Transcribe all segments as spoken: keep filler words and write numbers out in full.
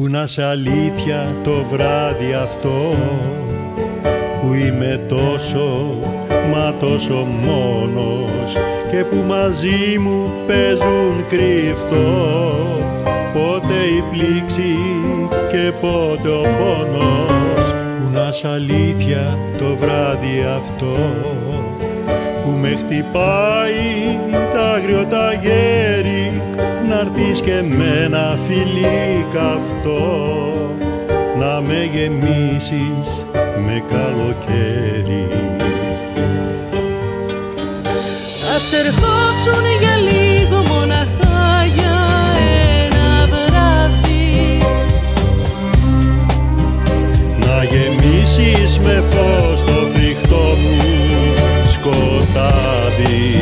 Πού να σ' αλήθεια το βράδυ αυτό που είμαι τόσο μα τόσο μόνος και που μαζί μου παίζουν κρυφτό πότε η πλήξη και πότε ο πόνος. Πού να σ' αλήθεια το βράδυ αυτό που με χτυπάει τ' άγριο ταγέρι να'ρθείς και με ένα φιλί καυτό να με γεμίσεις με καλοκαίρι. Ας ερχόσουν για λίγο μοναχά για ένα βράδυ, να γεμίσεις με φως το φρικτό μου σκοτάδι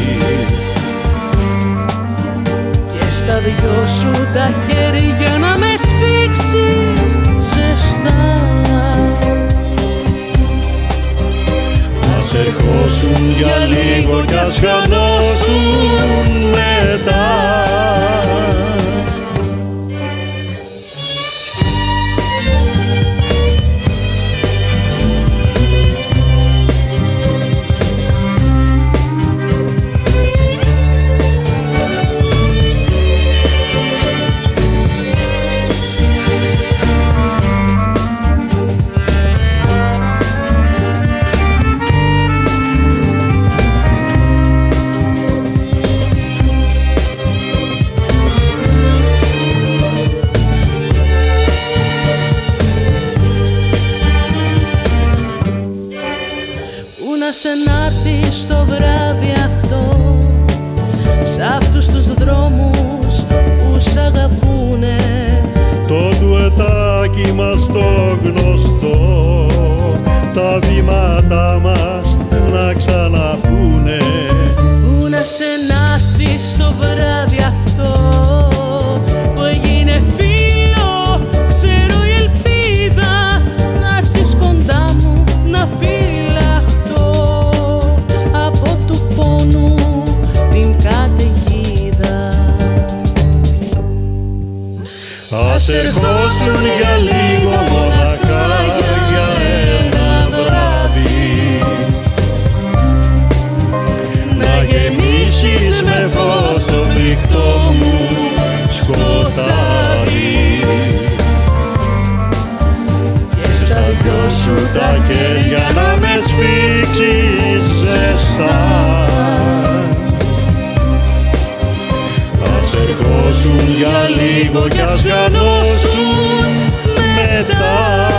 και στα δυο σου τα χέρια να με σφίξεις ζεστά. Ας ερχόσουν για λίγο κι ας χανώσουν μετά. Να σε να'ρθεις το βράδυ αυτό σ' αυτούς τους δρόμους που σ' αγαπούνε, το ντουετάκι μας το γνωστό, τα βήματά μας να ξαναπούνε. Πού να σε να'ρθεις το βράδυ αυτό που έγινε φίλο, ξέρω η ελπίδα να'ρθεις κοντά μου να φύγει Ας ερχόσουν για λίγο μοναχά για ένα βράδυ, να γεμίσεις με φως το φρικτό μου σκοτάδι και στα δυο σου τα χέρια να με σφίξεις ζεστά. Ας ερχόσουν για λίγο κι ας χανώσουν μετά.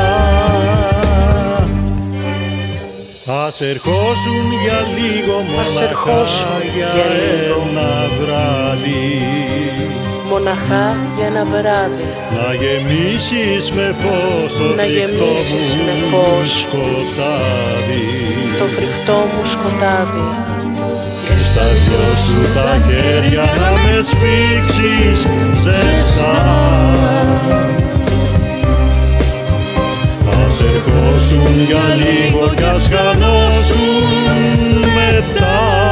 Ας ερχόσουν για λίγο μοναχά για ένα βράδυ, μοναχά για ένα βράδυ, να γεμίσεις με φως το φρικτό μου σκοτάδι, το φρικτό μου σκοτάδι και στα δυο σου τα χέρια να με σφίξεις ζεστά. Ας ερχόσουν για λίγο κι ας χανώσουν μετά.